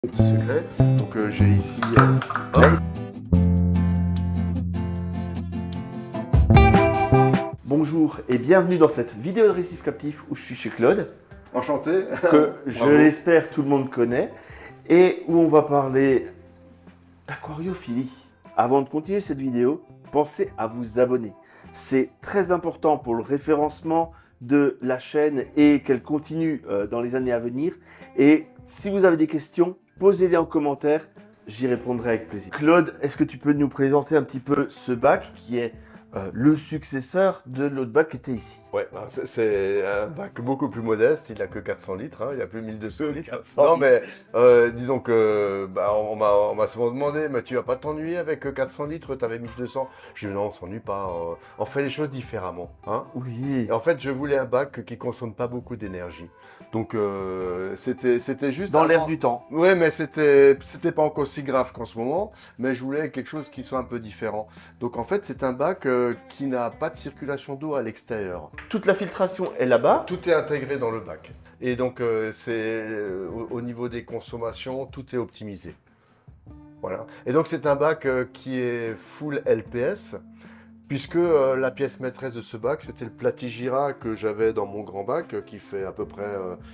Petit secret. Donc j'ai ici. Bonjour et bienvenue dans cette vidéo de Récif Captif où je suis chez Claude, Enchanté. que je Bravo. l'espère tout le monde connaît, et où on va parler d'aquariophilie. Avant de continuer cette vidéo, pensez à vous abonner. C'est très important pour le référencement de la chaîne et qu'elle continue dans les années à venir. Et si vous avez des questions, posez-les en commentaire, j'y répondrai avec plaisir. Claude, est-ce que tu peux nous présenter un petit peu ce bac qui est le successeur de l'autre bac qui était ici? Ouais, bah, c'est un bac beaucoup plus modeste, il n'a que 400 litres, hein, il n'y a plus 1200 litres. 400 Non, mais disons que bah, on m'a souvent demandé, mais tu vas pas t'ennuyer avec 400 litres, tu avais 1200. Je dis non, on s'ennuie pas, on fait les choses différemment. Hein. Oui. Et en fait, je voulais un bac qui consomme pas beaucoup d'énergie. Donc c'était juste Dans l'air avant. du temps. Ouais, mais c'était pas encore si grave qu'en ce moment, mais je voulais quelque chose qui soit un peu différent. Donc en fait, c'est un bac qui n'a pas de circulation d'eau à l'extérieur. Toute la filtration est là-bas. Tout est intégré dans le bac. Et donc au niveau des consommations, tout est optimisé. Voilà. Et donc c'est un bac qui est full LPS. Puisque la pièce maîtresse de ce bac, c'était le Platigira que j'avais dans mon grand bac, qui fait à peu près,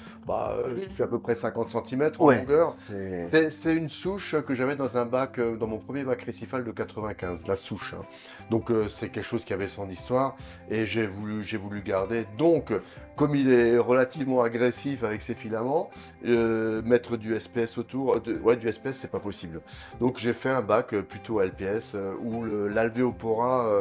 il fait à peu près 50 cm en longueur. C'est une souche que j'avais dans un bac, dans mon premier bac récifal de 95, la souche. Hein. Donc c'est quelque chose qui avait son histoire et j'ai voulu garder. Donc, comme il est relativement agressif avec ses filaments, mettre du SPS autour, du SPS c'est pas possible. Donc j'ai fait un bac plutôt LPS où l'alvéopora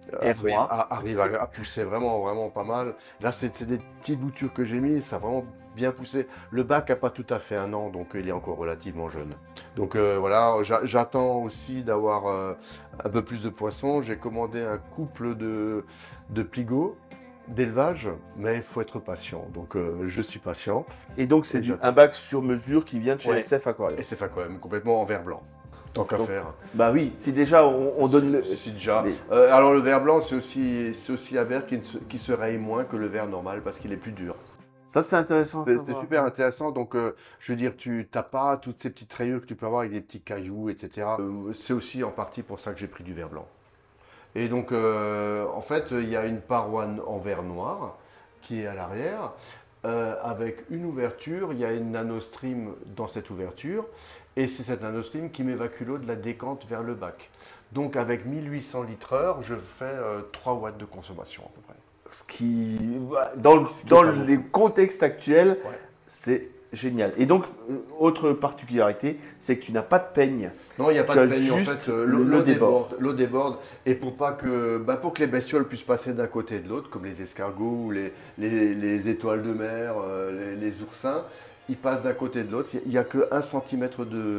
arrive à pousser vraiment pas mal. Là, c'est des petites boutures que j'ai mis, ça a vraiment bien poussé. Le bac n'a pas tout à fait un an, donc il est encore relativement jeune. Donc voilà, j'attends aussi d'avoir un peu plus de poissons. J'ai commandé un couple de pligots d'élevage, mais il faut être patient. Donc je suis patient. Et donc c'est un bac sur mesure qui vient de chez Ouais. SF Aquarium. Et c'est fait quand même complètement en verre blanc. Tant qu'à faire. Bah oui, si déjà on donne le... Si déjà. Alors le verre blanc, c'est aussi un verre qui se raye moins que le verre normal parce qu'il est plus dur. Ça c'est intéressant. C'est super intéressant. Donc je veux dire, tu n'as pas toutes ces petites rayures que tu peux avoir avec des petits cailloux, etc. C'est aussi en partie pour ça que j'ai pris du verre blanc. Et donc en fait, il y a une paroi en verre noir qui est à l'arrière. Avec une ouverture, il y a une nanostream dans cette ouverture et c'est cette nanostream qui m'évacue l'eau de la décante vers le bac. Donc avec 1800 litres/heure, je fais 3 watts de consommation à peu près. Ce qui, dans les contextes actuels, c'est génial. Et donc, autre particularité, c'est que tu n'as pas de peigne. Non, il n'y a pas de peigne, en fait, l'eau déborde. L'eau déborde, et pour que les bestioles puissent passer d'un côté et de l'autre, comme les escargots ou les étoiles de mer, les oursins, ils passent d'un côté et de l'autre, il n'y a que 1 cm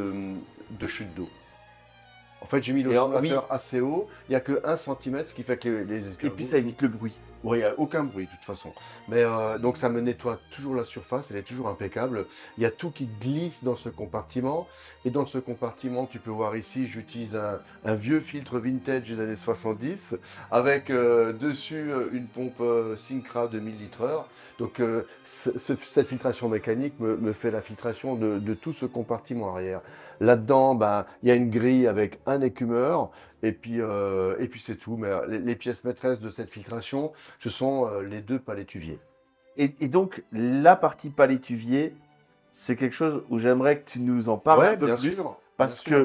de chute d'eau. En fait, j'ai mis l'oscillateur assez haut, il n'y a que 1 cm, ce qui fait que les escargots... Et puis ça évite le bruit. Oui, il n'y a aucun bruit de toute façon. Mais donc ça me nettoie toujours la surface, elle est toujours impeccable. Il y a tout qui glisse dans ce compartiment. Et dans ce compartiment, tu peux voir ici, j'utilise un vieux filtre vintage des années 70 avec dessus une pompe Syncra de 1000 litres/heure. Donc cette filtration mécanique me fait la filtration de tout ce compartiment arrière. Là-dedans, il y a une grille avec un écumeur. Et puis c'est tout. Mais les pièces maîtresses de cette filtration, ce sont les 2 palétuviers. Et donc, la partie palétuvier, c'est quelque chose où j'aimerais que tu nous en parles un peu plus. Parce que,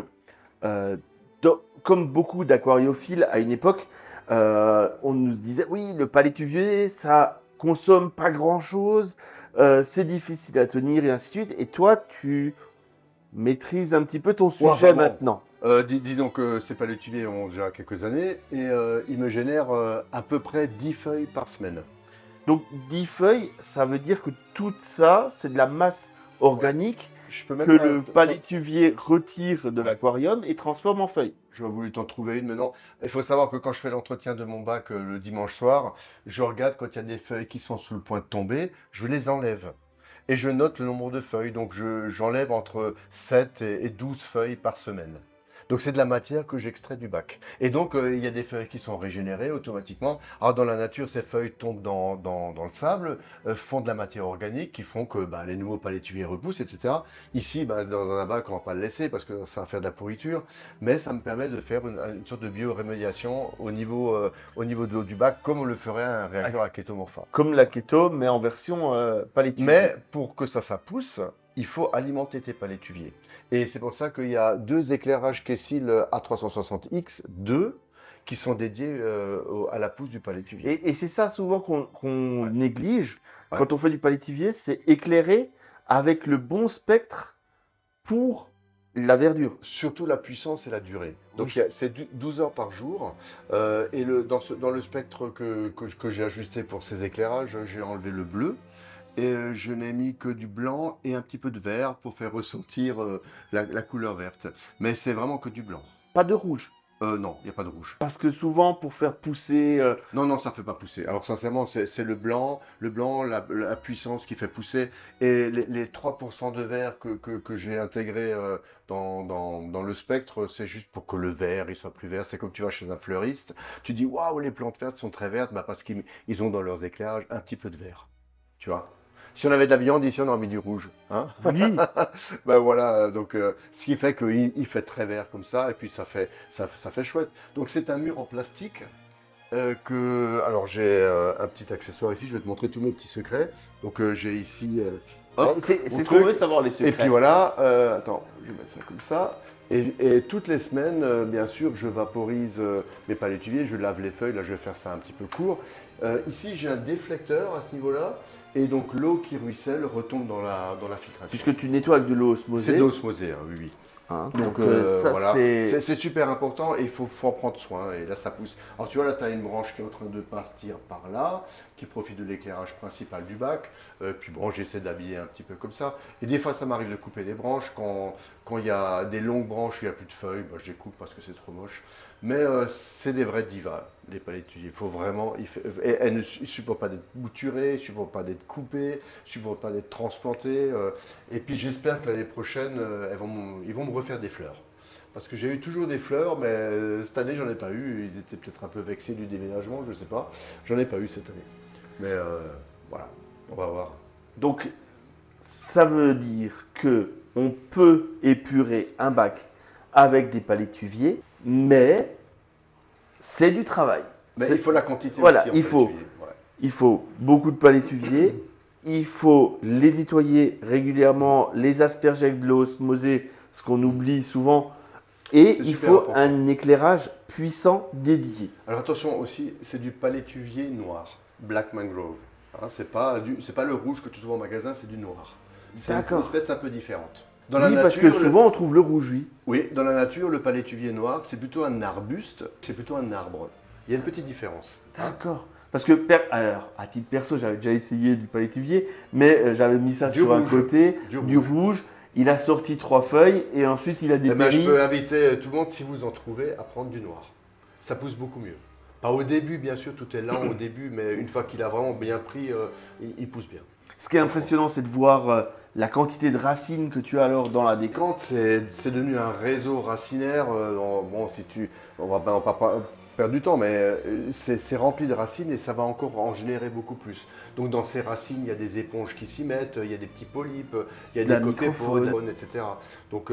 comme beaucoup d'aquariophiles à une époque, on nous disait, oui, le palétuvier, ça consomme pas grand-chose, c'est difficile à tenir et ainsi de suite. Et toi, tu maîtrises un petit peu ton sujet maintenant. Disons que ces palétuviers ont déjà quelques années et ils me génèrent à peu près 10 feuilles par semaine. Donc 10 feuilles, ça veut dire que tout ça, c'est de la masse organique que le palétuvier retire de l'aquarium et transforme en feuilles. J'aurais voulu t'en trouver une, mais non. Il faut savoir que quand je fais l'entretien de mon bac le dimanche soir, je regarde quand il y a des feuilles qui sont sous le point de tomber, je les enlève. Et je note le nombre de feuilles, donc j'enlève entre 7 et 12 feuilles par semaine. Donc c'est de la matière que j'extrais du bac. Et donc il y a des feuilles qui sont régénérées automatiquement. Alors dans la nature, ces feuilles tombent dans le sable, font de la matière organique qui font que bah, les nouveaux palétuviers repoussent, etc. Ici, bah, dans un bac, on ne va pas le laisser parce que ça va faire de la pourriture, mais ça me permet de faire une sorte de biorémédiation au niveau de l'eau du bac, comme on le ferait un réacteur à kétomorpha. Comme la keto, mais en version palétuvier. Mais pour que ça pousse, il faut alimenter tes palétuviers. Et c'est pour ça qu'il y a 2 éclairages Kessil A360X2 qui sont dédiés à la pousse du palétuvier. Et c'est ça souvent qu'on néglige Ouais. quand on fait du palétuvier, c'est éclairer avec le bon spectre pour la verdure. Surtout la puissance et la durée. Donc Oui. c'est 12 heures par jour. Et dans le spectre que j'ai ajusté pour ces éclairages, j'ai enlevé le bleu. Et je n'ai mis que du blanc et un petit peu de vert pour faire ressentir la couleur verte. Mais c'est vraiment que du blanc. Pas de rouge. Non, il n'y a pas de rouge. Parce que souvent, pour faire pousser... Non, ça ne fait pas pousser. Alors sincèrement, c'est le blanc, la puissance qui fait pousser. Et les 3% de vert que j'ai intégré dans le spectre, c'est juste pour que le vert il soit plus vert. C'est comme tu vas chez un fleuriste, tu dis waouh, les plantes vertes sont très vertes, bah, parce qu'ils ont dans leurs éclairages un petit peu de vert. Tu vois? Si on avait de la viande ici, on aurait mis du rouge. Hein? Oui. Ben voilà, donc ce qui fait qu'il fait très vert comme ça, et puis ça fait chouette. Donc c'est un mur en plastique alors j'ai un petit accessoire ici, je vais te montrer tous mes petits secrets. Donc j'ai ici, hop, C'est mon ce qu'on truc. veut savoir, les secrets. Et puis voilà, attends, je vais mettre ça comme ça. Et toutes les semaines, bien sûr, je vaporise mes palétuviers, je lave les feuilles, là je vais faire ça un petit peu court. Ici j'ai un déflecteur à ce niveau-là, et donc l'eau qui ruisselle retombe dans la filtration. Puisque tu nettoies avec de l'eau osmosée. C'est de l'osmosée, hein, oui. Hein, Donc ça, voilà, c'est... c'est super important et il faut en prendre soin. Et là, ça pousse. Alors tu vois, là, tu as une branche qui est en train de partir par là, qui profite de l'éclairage principal du bac. Puis bon, j'essaie d'habiller un petit peu comme ça. Et des fois, ça m'arrive de couper des branches. Quand il y a des longues branches où il n'y a plus de feuilles, bah, je les coupe parce que c'est trop moche. Mais c'est des vrais divas, les palétuviers. Il faut vraiment... elles ne supportent pas d'être bouturées, elles ne supportent pas d'être coupées, elles ne supportent pas d'être transplantées. Et puis j'espère que l'année prochaine, ils vont me refaire des fleurs. Parce que j'ai eu toujours des fleurs, mais cette année, j'en ai pas eu. Ils étaient peut-être un peu vexés du déménagement, je ne sais pas. J'en ai pas eu cette année. Mais voilà, on va voir. Donc, ça veut dire que on peut épurer un bac avec des palétuviers, mais c'est du travail. Mais il faut la quantité Voilà, aussi. il faut. Ouais. Il faut beaucoup de palétuviers, il faut les nettoyer régulièrement, les asperger avec de l'eau osmosée, ce qu'on oublie souvent, et C'est il super faut important. un éclairage puissant dédié. Alors attention aussi, c'est du palétuvier noir, Black Mangrove. Hein, c'est pas le rouge que tu trouves en magasin, c'est du noir. C'est une D'accord. espèce un peu différente. Dans Oui, la parce que nature, souvent on trouve le rouge, oui. Oui, dans la nature, le palétuvier noir, c'est plutôt un arbuste, c'est plutôt un arbre. Il y a une petite différence. D'accord. Parce que, alors, à titre perso, j'avais déjà essayé du palétuvier, mais j'avais mis ça Du sur un rouge. côté, Du du rouge. Il a sorti 3 feuilles et ensuite il a Eh ben, dépéri. je peux inviter tout le monde, si vous en trouvez, à prendre du noir. Ça pousse beaucoup mieux. Pas au début, bien sûr, tout est lent au début, mais une fois qu'il a vraiment bien pris, il pousse bien. Ce qui est impressionnant, c'est de voir la quantité de racines que tu as alors dans la décante. Quand c'est devenu un réseau racinaire, bon, on va pas perdre du temps, mais c'est rempli de racines et ça va encore en générer beaucoup plus. Donc dans ces racines, il y a des éponges qui s'y mettent, il y a des petits polypes, il y a De la des copépodes, microfaune. etc. Donc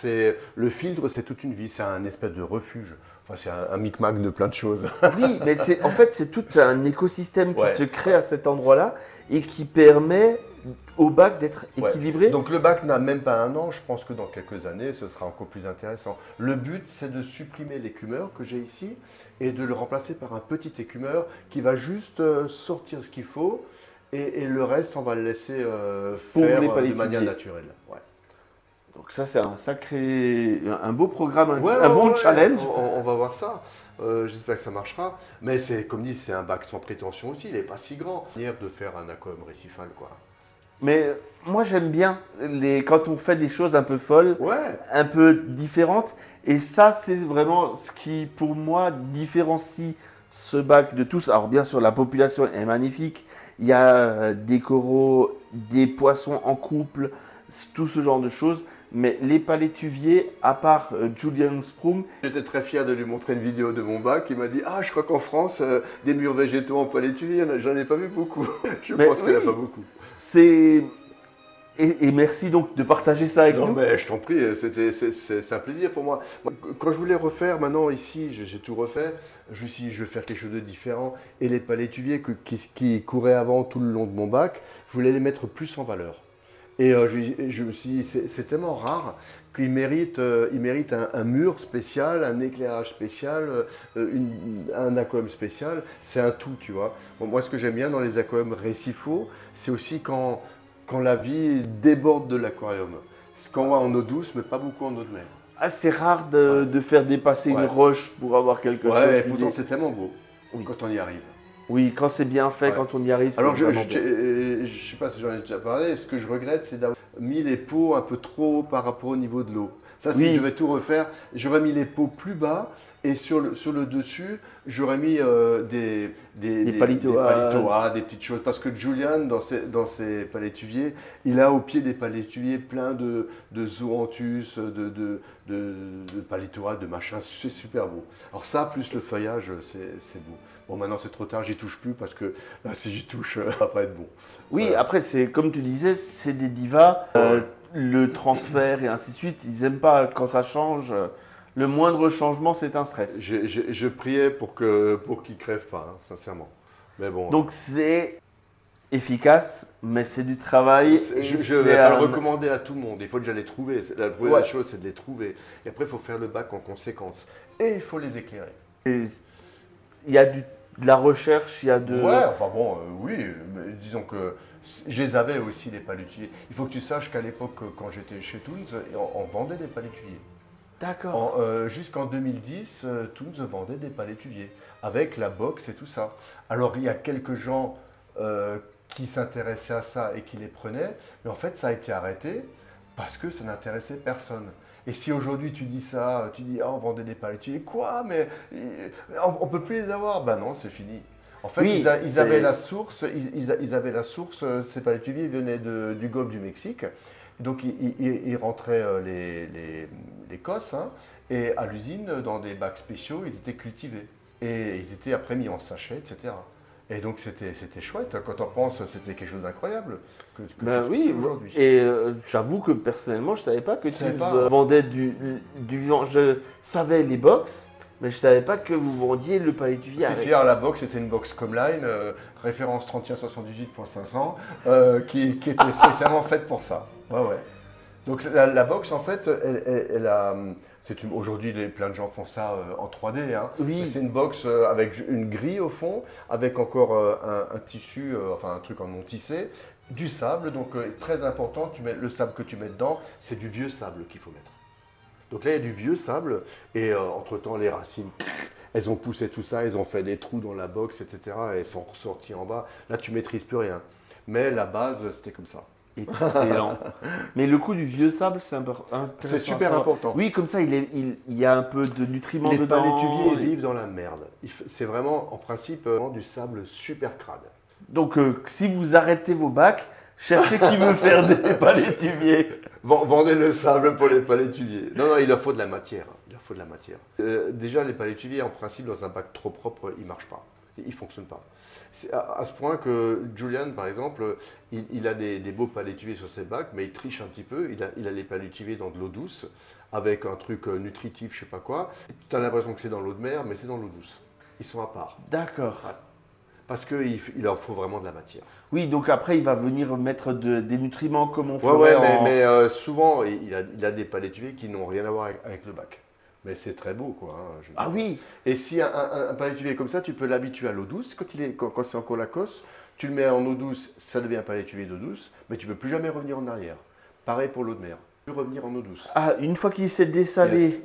le filtre, c'est toute une vie, c'est un espèce de refuge. Enfin, c'est un micmac de plein de choses. Oui, mais en fait, c'est tout un écosystème qui Ouais. se crée à cet endroit-là et qui permet au bac d'être Ouais. équilibré. Donc le bac n'a même pas un an, je pense que dans quelques années, ce sera encore plus intéressant. Le but, c'est de supprimer l'écumeur que j'ai ici et de le remplacer par un petit écumeur qui va juste sortir ce qu'il faut et le reste, on va le laisser Pour faire les de palétuviers. manière naturelle. Ouais. Donc ça, c'est un beau programme, Ouais, un bon ouais, challenge. on va voir ça. J'espère que ça marchera. Mais c'est comme dit, c'est un bac sans prétention aussi, il n'est pas si grand. Manière de faire un aquarium récifal, quoi. Mais moi, j'aime bien quand on fait des choses un peu folles, Ouais. un peu différentes. Et ça, c'est vraiment ce qui, pour moi, différencie ce bac de tous. Alors, bien sûr, la population est magnifique. Il y a des coraux, des poissons en couple, tout ce genre de choses. mais les palétuviers, à part Julian Sprung, J'étais très fier de lui montrer une vidéo de mon bac. Il m'a dit: ah, je crois qu'en France, des murs végétaux en palétuvier, j'en ai pas vu beaucoup. Je Mais pense qu'il n'y en a oui. pas beaucoup. c'est... Et merci donc de partager ça avec Non, nous. mais je t'en prie, c'est un plaisir pour moi. Quand je voulais refaire, maintenant ici, j'ai tout refait, je me suis dit, je vais faire quelque chose de différent. Et les palétuviers qui couraient avant tout le long de mon bac, je voulais les mettre plus en valeur. Et je me suis dit, c'est tellement rare qu'ils méritent un mur spécial, un éclairage spécial, un aquarium spécial. C'est un tout, tu vois. Bon, moi, ce que j'aime bien dans les aquariums récifaux, c'est aussi quand la vie déborde de l'aquarium. C'est quand on va en eau douce, mais pas beaucoup en eau de mer. Ah, c'est rare de faire dépasser Ouais. une roche pour avoir quelque Ouais, chose. et qui pourtant est- c'est tellement beau Oui. quand on y arrive. Oui, quand c'est bien fait, Ouais. quand on y arrive, c'est Alors vraiment beau. je sais pas si j'en ai déjà parlé, ce que je regrette, c'est d'avoir mis les pots un peu trop haut par rapport au niveau de l'eau. Ça, si Oui. je vais tout refaire, j'aurais mis les pots plus bas et sur le dessus, j'aurais mis des palétoas, des petites choses. Parce que Julian, dans ses palétuviers, il a au pied des palétuviers plein de zoanthus, de palétoas, de machins. C'est super beau. Alors ça, plus le feuillage, c'est beau. Bon, maintenant c'est trop tard, j'y touche plus parce que là, si j'y touche, ça va pas être bon. Oui, Voilà. après, c'est comme tu disais, c'est des divas. Le transfert et ainsi de suite, ils n'aiment pas quand ça change. Le moindre changement, c'est un stress. Je priais pour qu'il crève pas, hein, sincèrement. Mais bon. Donc c'est efficace, mais c'est du travail. et Je ne c'est vais pas le un- recommander à tout le monde. Il faut déjà les trouver. La première Ouais. chose, c'est de les trouver. Et après, il faut faire le bac en conséquence. Et il faut les éclairer. et Il y a de la recherche, il y a de... Ouais, enfin bon, oui. Mais disons que je les avais aussi, les palétuviers. Il faut que tu saches qu'à l'époque, quand j'étais chez Toons, on vendait des palétuviers. D'accord. Jusqu'en 2010, Toons vendait des palétuviers avec la box et tout ça. Alors il y a quelques gens qui s'intéressaient à ça et qui les prenaient, mais en fait ça a été arrêté parce que ça n'intéressait personne. Et si aujourd'hui tu dis ça, tu dis ah, on vendait des palétuviers, quoi? Mais on ne peut plus les avoir. Ben non, c'est fini. En fait, Oui, ils avaient la source, ils avaient la source, ces palétuviers venaient du golfe du Mexique. Donc ils rentraient l'Écosse, hein, et à l'usine, dans des bacs spéciaux, ils étaient cultivés. Et ils étaient après mis en sachet, etc. Et donc c'était chouette. Quand on pense, c'était quelque chose d'incroyable que Ben tu oui, trouves aujourd'hui. et j'avoue que personnellement, je ne savais pas que tu savais pas. vendais du vivant. Je savais les box, mais je ne savais pas que vous vendiez le palétuvier Si, avec. si, alors la box, c'était une box Comline, référence 3178.500, qui était spécialement faite pour ça. Ouais, ouais. Donc la box, en fait, elle a... Aujourd'hui, plein de gens font ça en 3D. Hein. Oui. Mais c'est une box avec une grille au fond, avec encore un tissu, enfin un truc en non tissé, du sable. Donc très important, le sable que tu mets dedans, c'est du vieux sable qu'il faut mettre. Donc là, il y a du vieux sable, et entre-temps, les racines, elles ont poussé tout ça, elles ont fait des trous dans la box, etc. Et elles sont ressorties en bas. Là, tu maîtrises plus rien. Mais la base, c'était comme ça. Excellent. Mais le coup du vieux sable, c'est intéressant. C'est super à savoir. important. Oui, comme ça, il y a un peu de nutriments Les dedans. palétuviers vivent dans la merde. C'est vraiment, en principe, du sable super crade. Donc, si vous arrêtez vos bacs, cherchez qui veut faire des palétuviers. Vendez le sable pour les palétuviers. Non, non, il leur faut de la matière. Il leur faut de la matière. Déjà, les palétuviers, en principe, dans un bac trop propre, ils ne marchent pas. Ils ne fonctionnent pas. C'est à ce point que Julian, par exemple, il a des beaux palétuviers sur ses bacs, mais il triche un petit peu. Il a les palétuviers dans de l'eau douce, avec un truc nutritif, je sais pas quoi. Tu as l'impression que c'est dans l'eau de mer, mais c'est dans l'eau douce. Ils sont à part. D'accord. Parce qu'il leur faut vraiment de la matière. Oui, donc après, il va venir mettre des nutriments comme on Ouais, ferait ouais, en... mais souvent, il a des palétuviers qui n'ont rien à voir avec le bac. Mais c'est très beau, quoi. Hein, Ah oui. Et si un palétuvier comme ça, tu peux l'habituer à l'eau douce. Quand c'est encore la cosse, tu le mets en eau douce, ça devient un palétuvier d'eau douce, mais tu ne peux plus jamais revenir en arrière. Pareil pour l'eau de mer. Plus revenir en eau douce. Ah, une fois qu'il s'est dessalé, Yes.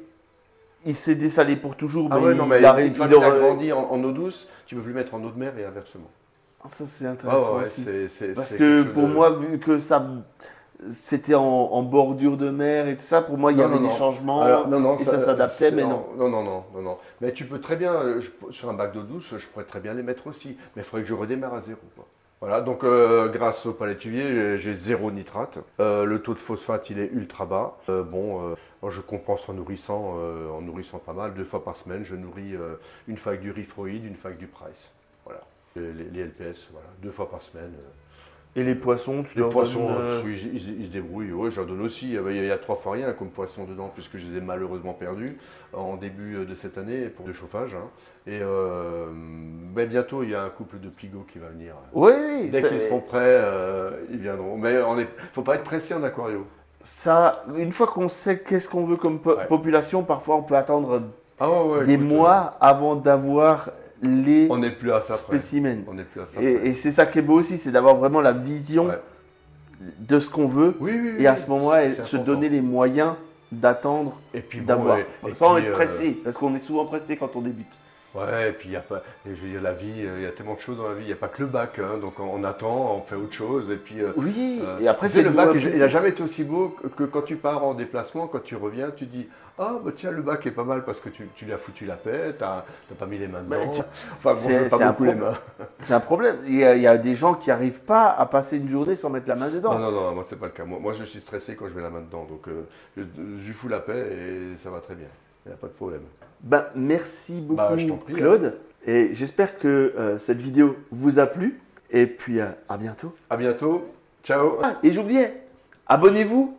il s'est dessalé pour toujours, Ah mais ouais, non, mais il arrive... une fois il qu'il a aurait- grandi en eau douce, tu ne peux plus mettre en eau de mer et inversement. Ah, ça, c'est Ouais, intéressant ouais, aussi. Parce c'est que quelque chose pour de- moi, vu que ça... C'était en bordure de mer et tout ça, pour moi, il y Non, avait non, des non. changements Alors, non, et ça s'adaptait, mais non. Non. Mais tu peux très bien, sur un bac d'eau douce, je pourrais très bien les mettre aussi. Mais il faudrait que je redémarre à zéro, quoi. Voilà, donc grâce au palétuvier, j'ai 0 nitrate. Le taux de phosphate, il est ultra bas. Moi, je compense en nourrissant pas mal. 2 fois par semaine, je nourris une fac du Rifroid, une fac du Price. Voilà, les LPS, voilà, 2 fois par semaine. Et les poissons, tu Les leur poissons, donnes, oui, ils se débrouillent. Ouais, j'en donne aussi. Il y a 3 fois rien comme poisson dedans, puisque je les ai malheureusement perdus en début de cette année pour le chauffage. Hein. Et ben, bientôt, il y a un couple de pigots qui va venir. Oui, oui. Dès qu'ils seront prêts, ils viendront. Mais il ne faut pas être pressé en aquario. Ça, une fois qu'on sait qu'est-ce qu'on veut comme population, parfois on peut attendre des écoute, mois avant d'avoir les on n'est plus à ça spécimens. On n'est plus à ça Et c'est ça qui est beau aussi, c'est d'avoir vraiment la vision de ce qu'on veut. Oui, et à ce moment-là, se important. donner les moyens d'attendre, et puis d'avoir. et Sans puis, être pressé, parce qu'on est souvent pressé quand on débute. Ouais, et puis il y a pas, je veux dire, la vie, il y a tellement de choses dans la vie, il n'y a pas que le bac, hein, donc on attend, on fait autre chose, et puis. Oui, et après c'est le bac, il il n'a jamais été aussi beau que quand tu pars en déplacement, quand tu reviens, tu dis ah bah tiens le bac est pas mal parce que tu lui as foutu la paix, t'as pas mis les mains dedans. Enfin bon, je pas beaucoup les mains. C'est un problème. Il y a des gens qui n'arrivent pas à passer une journée sans mettre la main dedans. Non, moi c'est pas le cas. Moi je suis stressé quand je mets la main dedans, donc je lui fous la paix et ça va très bien. Il n'y a pas de problème. Ben, merci beaucoup je t'en prie, Claude. Et j'espère que cette vidéo vous a plu. Et puis à bientôt. À bientôt. Ciao. Ah, et j'oubliais, abonnez-vous.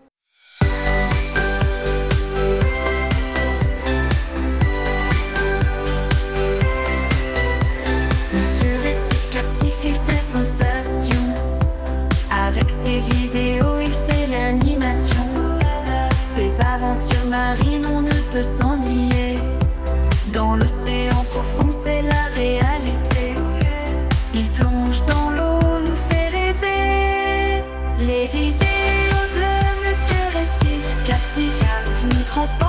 Monsieur Récif captif, il fait sensation. Avec ses vidéos, il fait l'animation. Ses aventures marines, on ne peut s'ennuyer. Dans l'océan profond, c'est la réalité. Il plonge dans l'eau, nous fait rêver. Les vidéos de Monsieur Récif captif nous transportent.